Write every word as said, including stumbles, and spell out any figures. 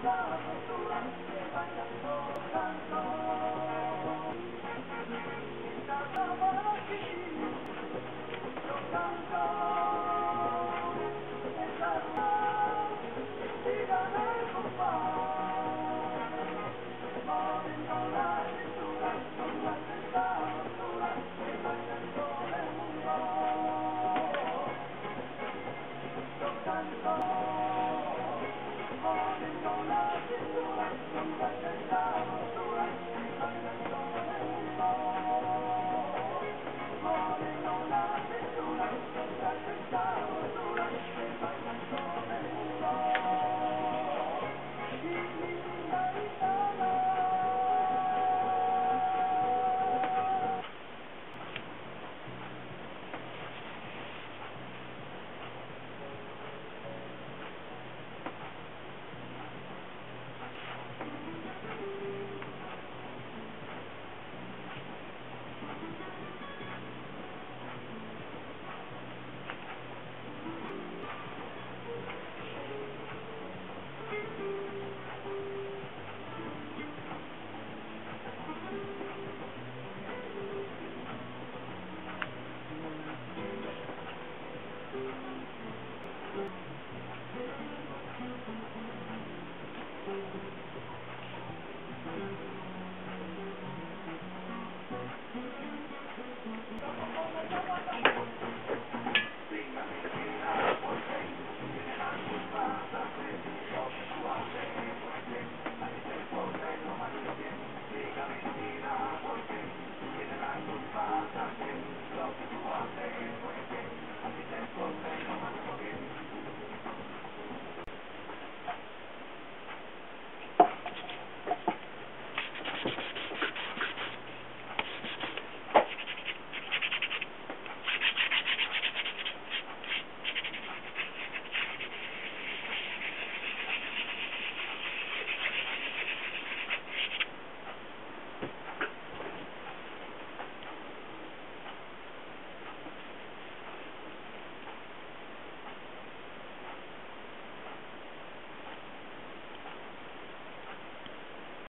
la postura que bailando tanto. Estaba aquí, yo canto, esa luna, dígame el compás, moviendo la cintura, con más esa postura que baila todo el mundo. Yo canto, moviendo la cintura, con más esa